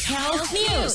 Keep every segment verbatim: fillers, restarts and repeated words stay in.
Health News.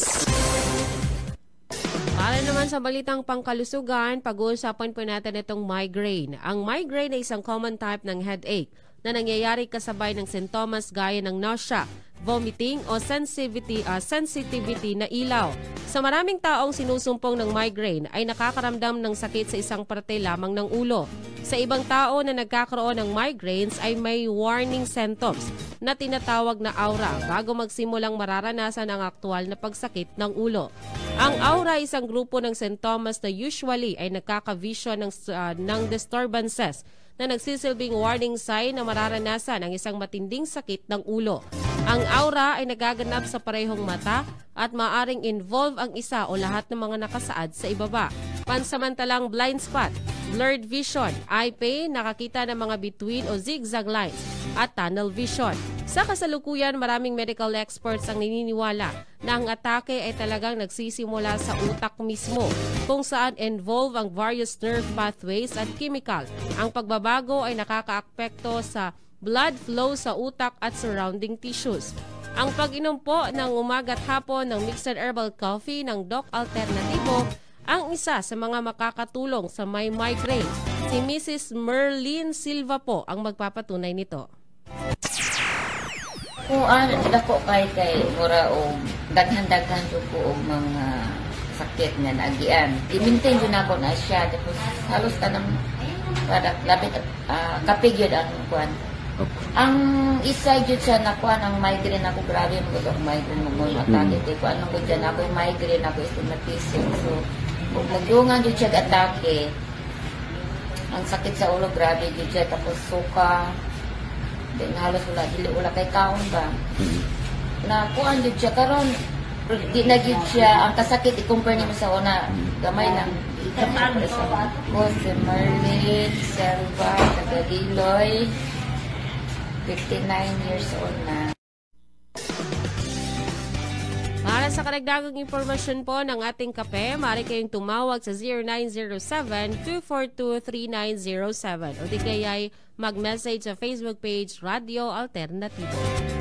Para naman sa balitang pangkalusugan, pag-uusapan po natin itong migraine. Ang migraine ay isang common type ng headache na nangyayari kasabay ng sintomas gaya ng nausea, vomiting o sensitivity, uh, sensitivity na ilaw. Sa maraming taong sinusumpong ng migraine ay nakakaramdam ng sakit sa isang parte lamang ng ulo. Sa ibang tao na nagkakaroon ng migraines ay may warning symptoms na tinatawag na aura bago magsimulang mararanasan ang aktual na pagsakit ng ulo. Ang aura ay isang grupo ng sintomas na usually ay nagkakavision ng, uh, ng disturbances na nagsisilbing warning sign na mararanasan ang isang matinding sakit ng ulo. Ang aura ay nagaganap sa parehong mata at maaring involve ang isa o lahat ng mga nakasaad sa ibaba. Pansamantalang blind spot, blurred vision, eye pain, nakakita ng mga between o zigzag lines, at tunnel vision. Sa kasalukuyan, maraming medical experts ang naniniwala na ang atake ay talagang nagsisimula sa utak mismo, kung saan involve ang various nerve pathways at chemical. Ang pagbabago ay nakakaapekto sa blood flow sa utak at surrounding tissues. Ang pag-inom po ng umaga at hapon ng mixed herbal coffee ng Doc Alternativo ang isa sa mga makakatulong sa may migraine. Si Missus Merlin Silva po ang magpapatunay nito. Kung ano, dako kay kay mura o daghan-daghan jud ko og mga sakit nga naagian. I-maintain jud nako na siya tapos halos tanang para labit uh, kapig yun ang kuan. Ang isa jud siya na kuan ang migraine ako grabe mo og migraine mo mo atake mm. ko ano ko diyan ako migraine ako astigmatism. So kung nagdungan jud siya atake ang sakit sa ulo grabe jud siya tapos suka. Then halos wala, dili wala kay kaon ba. Mm-hmm. Na kuan jud siya karon di na jud siya ang kasakit i-compare nimo sa una gamay lang. Ko si Merlin Silva Tagadiloy, fifty-nine years old na. Para sa karagdagang impormasyon po ng ating kape, maaari kayong tumawag sa zero nine zero seven, two four two, three nine zero seven o di kaya'y mag-message sa Facebook page Radio Alternativo.